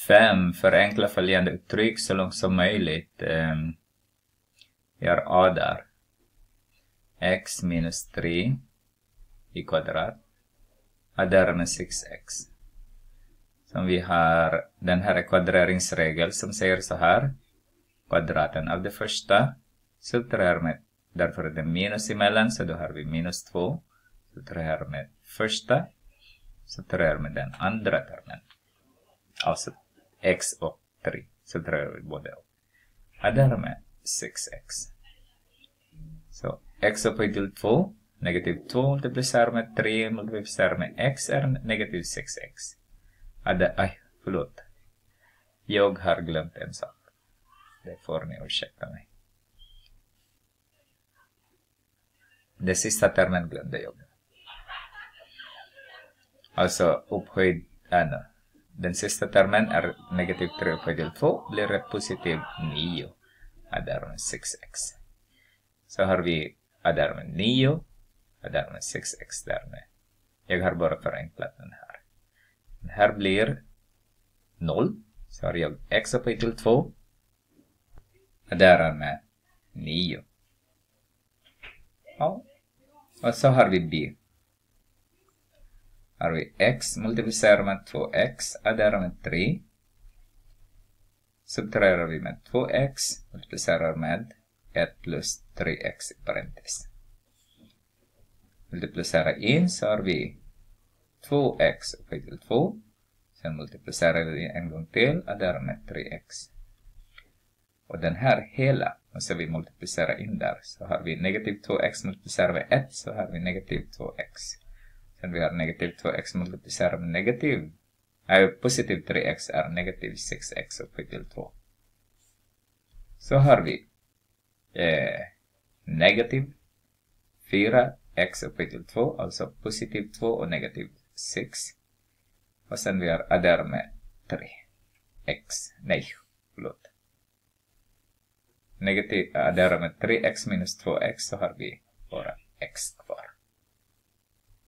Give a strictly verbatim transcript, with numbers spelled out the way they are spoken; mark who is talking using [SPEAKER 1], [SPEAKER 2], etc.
[SPEAKER 1] fem. Förenkla följande uttryck så långt som möjligt. Um, gör A där. X minus tre i kvadrat. Addera med sex x. Som vi har den här kvadreringsregel som säger så här. Kvadraten av det första subtraherar med, därför är det minus emellan, så då har vi minus två. Subtraherar med första, subtraherar med den andra termen. Alltså x och tre. Subtraherar vi både och. Addera med sex x. Så x upphöjt till två. Negativ två multiplicerar med tre multiplicerar med x är negativ sex x. Adde, aj, förlåt. Jag har glömt en sak. Det får ni ursäkta mig. Den sista termen glömde jag. Alltså upphöjd, äh, no. Den sista termen är negativ tre upphöjd till två. Blir det positiv nio. Adder med sex x. Så har vi adder med nio. Adder med sex x därmed. Jag har bara förenklat den här. Den här blir noll. Så har jag x upphöjd till två. Adderar med nio. Ja. Och så har vi b. Har vi x multiplicerar med två x. Adderar med tre. Subtraherar vi med två x. Multiplicerar med ett plus tre x i parentes. Multiplicera in så har vi två x upphöjt till två. Sen multiplicerar vi en gång till. Adderar med tre x. Och den här hela måste vi multiplicera in där. Så har vi negativ två x multiplicerar med ett. Så har vi negativ två x. Sen vi har negativ två x multiplicerar med negativ. Nej, positiv tre x är negativ sex x upphöjt till två. Så har vi eh, negativ fyra x upphöjt till två. Alltså positiv två och negativ sex. Och sen vi har adder med tre x. Nej, förlåt. Negativ addera med tre x minus två x så har vi bara x.